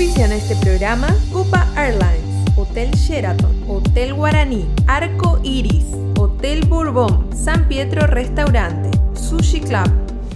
Auspician este programa Copa Airlines, Hotel Sheraton, Hotel Guaraní, Arco Iris, Hotel Bourbon, San Pietro Restaurante, Sushi Club.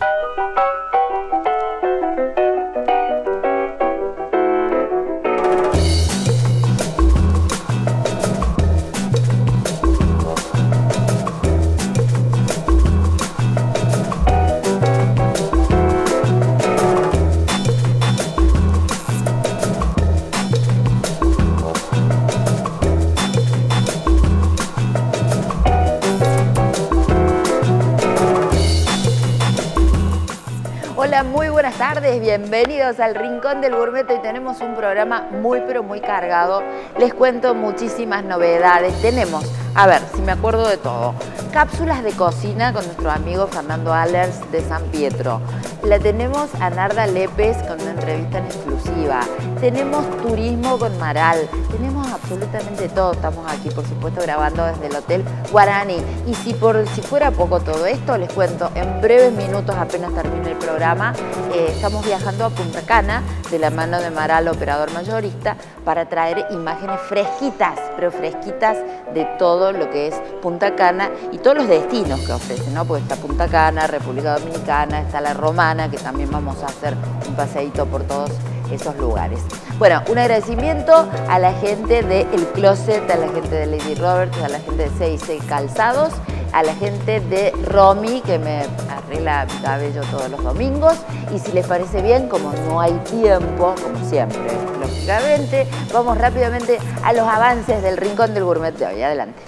Hola, muy buenas tardes, bienvenidos al Rincón del Gourmet. Hoy tenemos un programa muy pero muy cargado. Les cuento muchísimas novedades. Tenemos, a ver, si me acuerdo de todo, cápsulas de cocina con nuestro amigo Fernando Allers de San Pietro. La tenemos a Narda Lépez con una entrevista en exclusiva. Tenemos turismo con Maral. Tenemos absolutamente todo. Estamos aquí, por supuesto, grabando desde el Hotel Guaraní. Y si fuera poco todo esto, les cuento en breves minutos, apenas termine el programa, estamos viajando a Punta Cana de la mano de Maral, operador mayorista, para traer imágenes fresquitas, pero fresquitas de todo lo que es Punta Cana y todos los destinos que ofrece, ¿no? Porque está Punta Cana, República Dominicana, está La Romana, que también vamos a hacer un paseíto por todos esos lugares. Bueno, un agradecimiento a la gente de El Closet, a la gente de Lady Roberts, a la gente de 66 Calzados, a la gente de Romy, que me arregla mi cabello todos los domingos. Y si les parece bien, como no hay tiempo, como siempre, lógicamente, vamos rápidamente a los avances del Rincón del Gourmet de hoy. Adelante.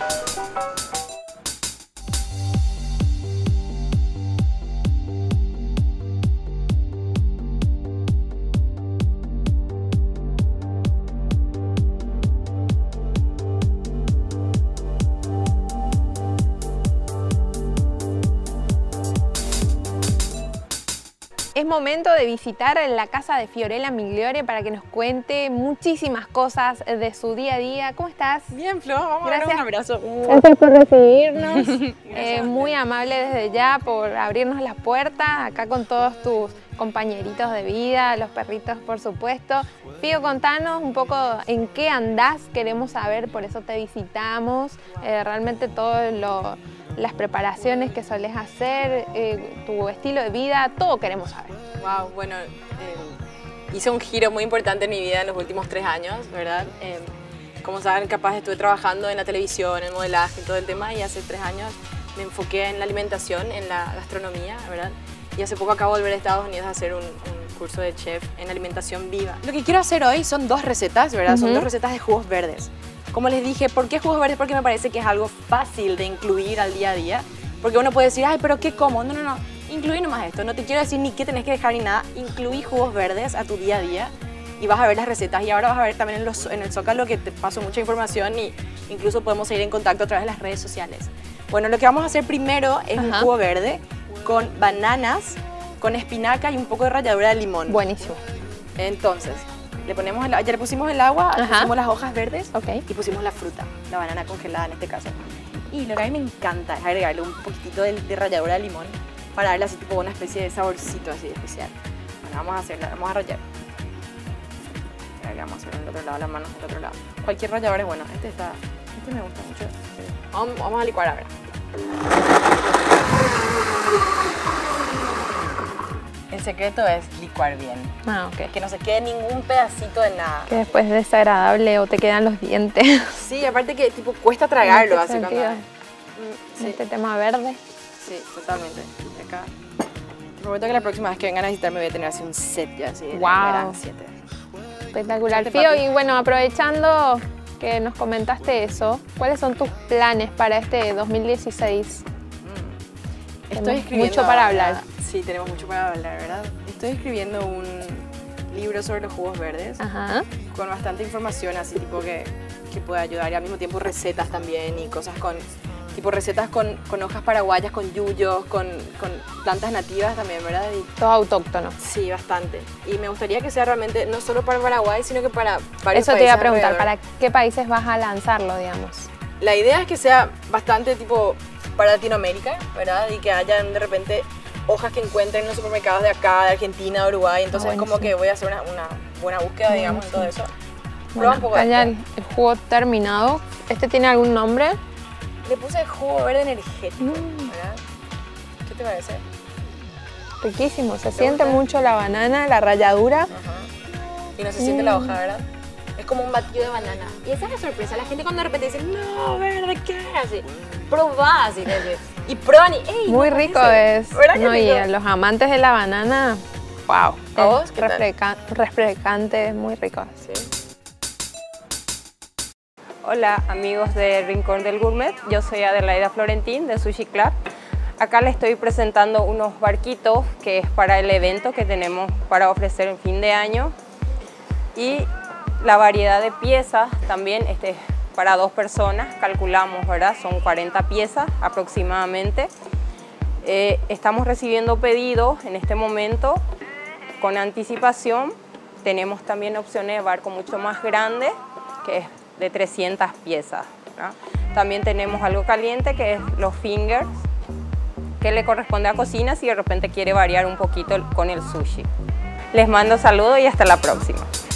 Es momento de visitar la casa de Fiorella Migliore para que nos cuente muchísimas cosas de su día a día. ¿Cómo estás? Bien, Flo, vamos a dar un abrazo. Gracias por recibirnos. Muy amable desde ya por abrirnos las puertas, acá con todos tus compañeritos de vida, los perritos por supuesto. Fío, contanos un poco en qué andás, queremos saber, por eso te visitamos. Realmente las preparaciones que solés hacer, tu estilo de vida, todo queremos saber. Wow, bueno, hice un giro muy importante en mi vida en los últimos 3 años, ¿verdad? Como saben, capaz estuve trabajando en la televisión, en modelaje, en todo el tema, y hace 3 años me enfoqué en la alimentación, en la gastronomía, ¿verdad? Y hace poco acabo de volver a Estados Unidos a hacer un curso de chef en alimentación viva. Lo que quiero hacer hoy son 2 recetas, ¿verdad? Son 2 recetas de jugos verdes. Como les dije, ¿por qué jugos verdes? Porque me parece que es algo fácil de incluir al día a día. Porque uno puede decir, ay, pero ¿qué como? No, no, no, incluí nomás esto. No te quiero decir ni qué tenés que dejar ni nada. Incluí jugos verdes a tu día a día y vas a ver las recetas. Y ahora vas a ver también en el Zócalo que te paso mucha información y incluso podemos seguir en contacto a través de las redes sociales. Bueno, lo que vamos a hacer primero es un jugo verde con bananas, con espinaca y un poco de ralladura de limón. Buenísimo. Entonces, le ponemos ya le pusimos el agua, pusimos las hojas verdes y pusimos la fruta, la banana congelada en este caso. Y lo que a mí me encanta es agregarle un poquitito de ralladura de limón para darle así tipo una especie de saborcito así especial. Bueno, vamos a hacerla, vamos a rallar. Vamos a hacerlo del otro lado, las manos del otro lado. Cualquier rallador es bueno, este me gusta mucho. Vamos a licuar ahora. El secreto es licuar bien. Que no se quede ningún pedacito de nada. Que después es desagradable o te quedan los dientes. Sí, aparte que tipo cuesta tragarlo así cuando... Este tema verde. Sí, totalmente. Acá. Te prometo que la próxima vez que vengan a visitarme voy a tener así un set ya así. Wow. 7. Espectacular. Fío, y bueno, aprovechando que nos comentaste eso, ¿cuáles son tus planes para este 2016? Estoy escribiendo mucho para hablar. Sí, tenemos mucho para hablar, ¿verdad? Estoy escribiendo un libro sobre los jugos verdes con bastante información, así tipo que puede ayudar y al mismo tiempo recetas también y cosas tipo recetas con hojas paraguayas, con yuyos, con plantas nativas también, ¿verdad? Y todo autóctono. Sí, bastante. Y me gustaría que sea realmente no solo para Paraguay, sino que para varios países. Eso te iba a preguntar, ¿para qué países vas a lanzarlo, digamos? La idea es que sea bastante tipo para Latinoamérica, ¿verdad? Y que hayan de repente hojas que encuentren en los supermercados de acá, de Argentina, de Uruguay. Entonces como que voy a hacer buena búsqueda, digamos, en todo eso. Bueno, Prueba un poco acá ya de el jugo terminado. ¿Este tiene algún nombre? Le puse jugo verde energético, ¿verdad? ¿Qué te parece? Riquísimo, se ¿Te siente gusta? mucho la banana, la ralladura. Ajá. Y no se siente la hoja, ¿verdad? Es como un batido de banana. Y esa es la sorpresa. La gente cuando de repente dice, no, verde, ¿qué? Así, probá, así, y prueban y, ¡ey! Muy no rico parece. es. ¿Verdad que No, y rico? a los amantes de la banana, wow. ¿A vos? ¿Qué tal? Refrescante, es muy rico. Sí. Hola amigos de Rincón del Gourmet, yo soy Adelaida Florentín de Sushi Club. Acá les estoy presentando unos barquitos que es para el evento que tenemos para ofrecer en fin de año. Y la variedad de piezas también para 2 personas, calculamos, ¿verdad? Son 40 piezas aproximadamente. Estamos recibiendo pedidos en este momento con anticipación. Tenemos también opciones de barco mucho más grande, que es de 300 piezas, ¿no? También tenemos algo caliente que es los fingers, que le corresponde a cocina si de repente quiere variar un poquito con el sushi. Les mando saludos y hasta la próxima.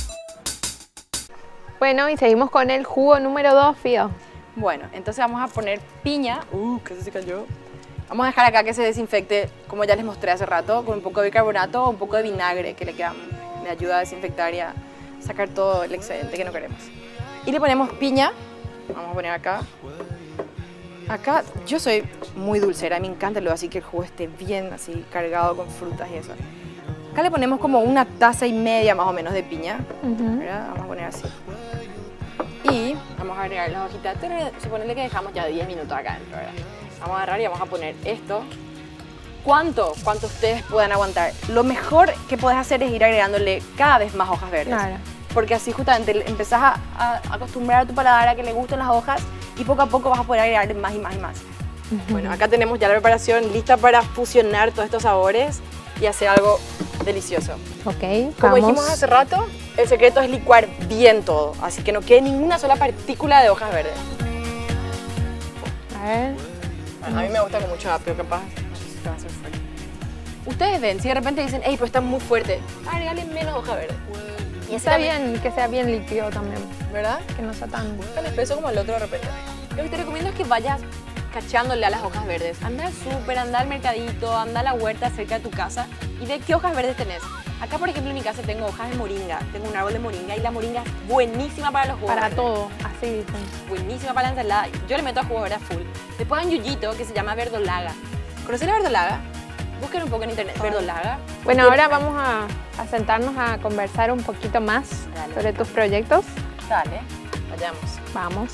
Bueno, y seguimos con el jugo número 2, Fío. Bueno, entonces vamos a poner piña. Casi se cayó. Vamos a dejar acá que se desinfecte, como ya les mostré hace rato, con un poco de bicarbonato o un poco de vinagre que le ayuda a desinfectar y a sacar todo el excedente que no queremos. Y le ponemos piña. Vamos a poner acá. Acá yo soy muy dulcera, me encanta lo así que el jugo esté bien así cargado con frutas y eso. Acá le ponemos como 1,5 tazas más o menos de piña, ¿verdad? Vamos a poner así. Y vamos a agregar las hojitas. Suponele que dejamos ya 10 minutos acá adentro, ¿verdad? Vamos a agarrar y vamos a poner esto. ¿Cuánto ustedes puedan aguantar? Lo mejor que puedes hacer es ir agregándole cada vez más hojas verdes. Claro. Porque así justamente empezás a acostumbrar a tu paladar a que le gusten las hojas y poco a poco vas a poder agregarle más y más y más. Bueno, acá tenemos ya la preparación lista para fusionar todos estos sabores y hacer algo delicioso. Ok, Como vamos. dijimos hace rato, el secreto es licuar bien todo, así que no quede ninguna sola partícula de hojas verdes. A ver. A mí me gusta con mucho apio, capaz se va a hacer fuerte. Ustedes ven, si de repente dicen, hey, pero está muy fuerte, agregale menos hoja verde. Y está bien que sea bien líquido también, ¿Verdad? que no sea tan... Tan espeso como el otro de repente. Lo que te recomiendo es que vayas cachándole a las hojas verdes. Anda al súper, anda al mercadito, anda a la huerta cerca de tu casa y ve qué hojas verdes tenés. Acá, por ejemplo, en mi casa tengo hojas de moringa. Tengo un árbol de moringa y la moringa es buenísima para los jugos Para verdes. todo, así dicen. Buenísima para la ensalada. Yo le meto a jugos verdes full. Después hay un yuyito que se llama verdolaga. ¿Conocen la verdolaga? Busquen un poco en internet. Verdolaga. Bueno, ahora vamos a sentarnos a conversar un poquito más Dale. sobre tus proyectos. Dale, vayamos. Vamos.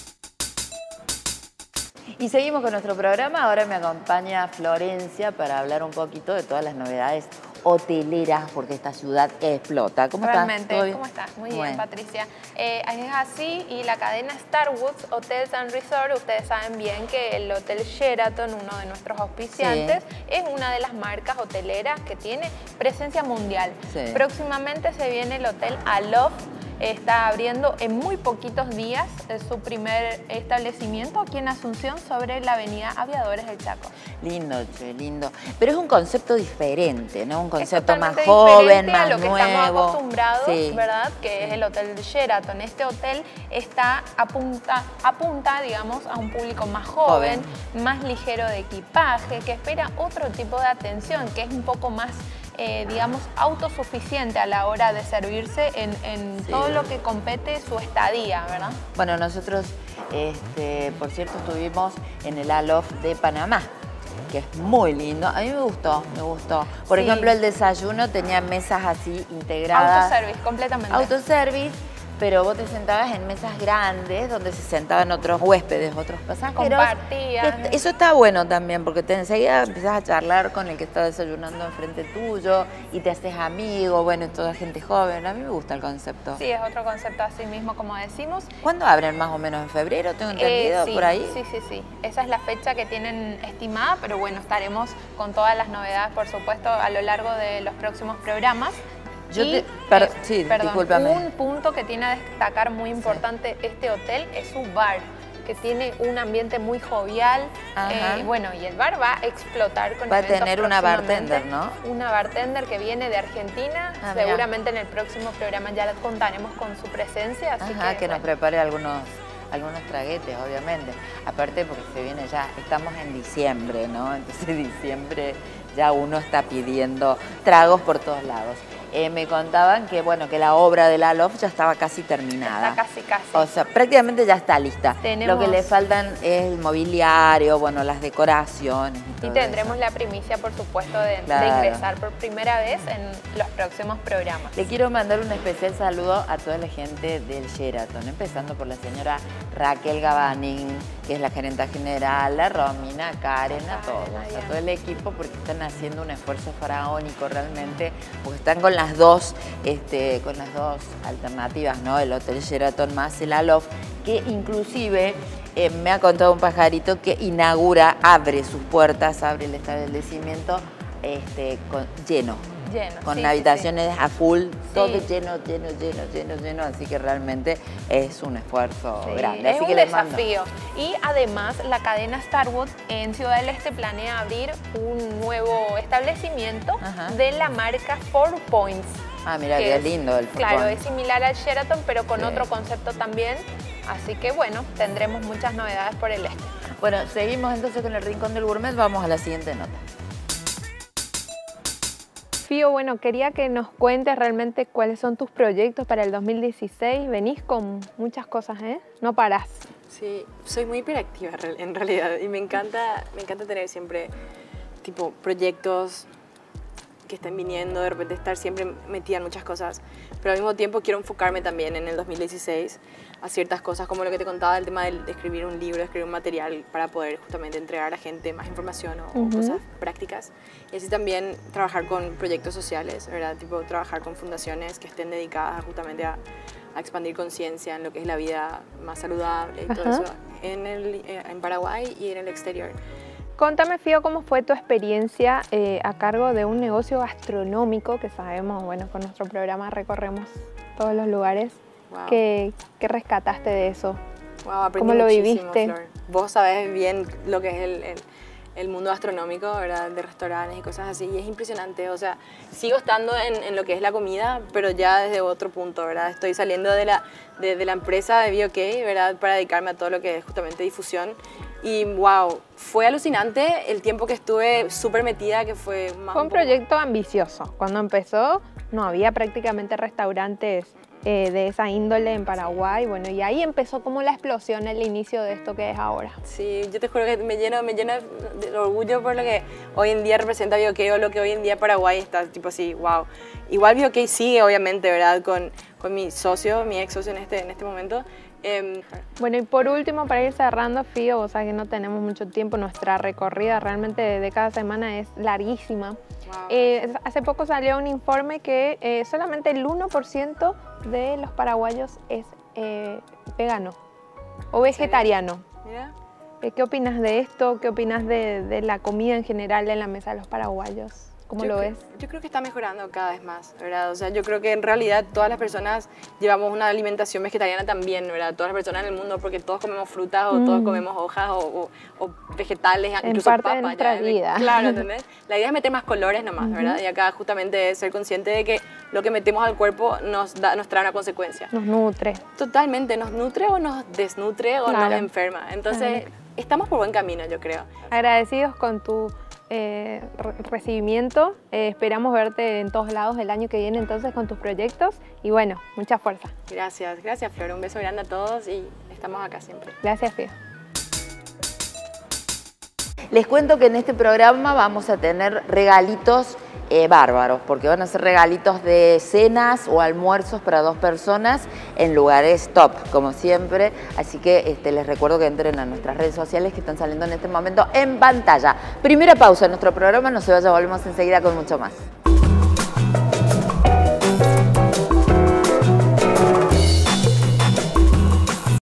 Y seguimos con nuestro programa. Ahora me acompaña Florencia para hablar un poquito de todas las novedades hoteleras, porque esta ciudad explota. ¿Cómo Realmente, estás? ¿Todo bien? ¿cómo estás? Muy Bueno. bien, Patricia. Es así, y la cadena Starwoods Hotels and Resort, ustedes saben bien que el Hotel Sheraton, uno de nuestros auspiciantes, es una de las marcas hoteleras que tiene presencia mundial. Sí. Próximamente se viene el Hotel Aloft. Está abriendo en muy poquitos días su primer establecimiento aquí en Asunción sobre la avenida Aviadores del Chaco. Lindo, che, lindo. Pero es un concepto diferente, ¿no? Un concepto Es más totalmente joven, diferente a más lo que nuevo. estamos acostumbrados, Sí. ¿verdad? Que es el Hotel Sheraton. Este hotel está apunta, digamos, a un público más joven, más ligero de equipaje, que espera otro tipo de atención, que es un poco más, digamos, autosuficiente a la hora de servirse en Sí. todo lo que compete su estadía, ¿verdad? Bueno, nosotros, por cierto, estuvimos en el Aloft de Panamá, que es muy lindo. A mí me gustó, me gustó. Por Sí. ejemplo, el desayuno tenía mesas así integradas. Autoservice, completamente. Autoservice, pero vos te sentabas en mesas grandes donde se sentaban otros huéspedes, otros pasajeros. Compartían. Eso está bueno también, porque enseguida empezás a charlar con el que está desayunando enfrente tuyo y te haces amigo, bueno, toda gente joven. A mí me gusta el concepto. Sí, es otro concepto así mismo, como decimos. ¿Cuándo abren más o menos? ¿En febrero? ¿Tengo entendido? Sí, ¿Por ahí? Sí. Esa es la fecha que tienen estimada, pero bueno, estaremos con todas las novedades, por supuesto, a lo largo de los próximos programas. Sí, perdón, discúlpame. un punto que tiene a destacar muy importante este hotel es su bar. que tiene un ambiente muy jovial. Bueno, y el bar va a explotar con va a eventos tener una próximamente. bartender, ¿no? Una bartender que viene de Argentina. Seguramente en el próximo programa ya contaremos con su presencia. Así que nos prepare algunos traguetes, obviamente. Aparte porque se viene ya, estamos en diciembre, ¿no? Entonces diciembre ya uno está pidiendo tragos por todos lados. Me contaban que, bueno, que la obra de la Loft ya estaba casi terminada. Está casi. O sea, prácticamente ya está lista. Lo que le faltan es el mobiliario, bueno, las decoraciones y todo tendremos eso. la primicia, por supuesto, de ingresar por primera vez en los próximos programas. Le quiero mandar un especial saludo a toda la gente del Sheraton, empezando por la señora Raquel Gabanin, que es la gerenta general, a Romina, a Karen, a todos, a todo el equipo, porque están haciendo un esfuerzo faraónico realmente, porque están con las dos alternativas, ¿no? El Hotel Sheraton más el Aloft, que inclusive me ha contado un pajarito que abre sus puertas, abre el establecimiento lleno. Con habitaciones a full, todo lleno, así que realmente es un esfuerzo grande. Es un desafío. Y además la cadena Starwood en Ciudad del Este planea abrir un nuevo establecimiento de la marca 4 Points. Mira qué lindo el 4 Claro, Points. es similar al Sheraton, pero con otro concepto también. Así que bueno, tendremos muchas novedades por el este. Bueno, seguimos entonces con el Rincón del Gourmet, vamos a la siguiente nota. Fío, bueno, quería que nos cuentes realmente cuáles son tus proyectos para el 2016. Venís con muchas cosas, ¿eh? No parás. Sí, soy muy hiperactiva en realidad y me encanta tener siempre tipo proyectos que estén viniendo, de repente estar siempre metida en muchas cosas, pero al mismo tiempo quiero enfocarme también en el 2016 a ciertas cosas como lo que te contaba, el tema de escribir un libro, escribir un material para poder justamente entregar a la gente más información o cosas prácticas, y así también trabajar con proyectos sociales, ¿verdad? Tipo trabajar con fundaciones que estén dedicadas justamente a expandir conciencia en lo que es la vida más saludable y todo eso en Paraguay y en el exterior. Contame, Fío, ¿cómo fue tu experiencia a cargo de un negocio gastronómico que sabemos, bueno, con nuestro programa recorremos todos los lugares? Wow. ¿Qué rescataste de eso? Wow, aprendí ¿Cómo lo muchísimo, viviste? Flor. Vos sabés bien lo que es el mundo gastronómico, ¿verdad? De restaurantes y cosas así, y es impresionante. O sea, sigo estando en lo que es la comida, pero ya desde otro punto, ¿verdad? Estoy saliendo de la empresa de BOK, ¿verdad? Para dedicarme a todo lo que es justamente difusión. Y wow, fue alucinante el tiempo que estuve súper metida, que fue más... Fue un proyecto ambicioso. Cuando empezó no había prácticamente restaurantes de esa índole en Paraguay. Bueno, y ahí empezó como la explosión, el inicio de esto que es ahora. Sí, yo te juro que me lleno de orgullo por lo que hoy en día representa BOK o lo que hoy en día Paraguay está, tipo así, wow. Igual BOK sigue, obviamente, ¿verdad? Con mi socio, mi ex socio en este momento. Bueno, y por último, para ir cerrando, Fío, vos sabés que no tenemos mucho tiempo, nuestra recorrida realmente de cada semana es larguísima. Wow. Hace poco salió un informe que solamente el 1% de los paraguayos es vegano o vegetariano. Mira. ¿Qué opinas de esto? ¿Qué opinas de la comida en general en la mesa de los paraguayos? ¿Cómo lo ves? Yo creo que está mejorando cada vez más, ¿verdad? O sea, yo creo que en realidad todas las personas llevamos una alimentación vegetariana también, ¿verdad? Todas las personas en el mundo, porque todos comemos frutas o todos comemos hojas o vegetales, incluso parte papas. De nuestra vida. Claro, ¿entendés? La idea es meter más colores nomás, ¿verdad? Y acá justamente es ser consciente de que lo que metemos al cuerpo nos trae una consecuencia. Nos nutre. Totalmente, nos nutre o nos desnutre o nos enferma. Entonces, estamos por buen camino, yo creo. Agradecidos con tu recibimiento, esperamos verte en todos lados el año que viene entonces con tus proyectos y bueno, mucha fuerza. Gracias Flor, un beso grande a todos y estamos acá siempre. Gracias, Fío. Les cuento que en este programa vamos a tener regalitos bárbaros, porque van a ser regalitos de cenas o almuerzos para 2 personas en lugares top, como siempre. Así que les recuerdo que entren a nuestras redes sociales que están saliendo en este momento en pantalla. Primera pausa en nuestro programa, no se vaya, volvemos enseguida con mucho más.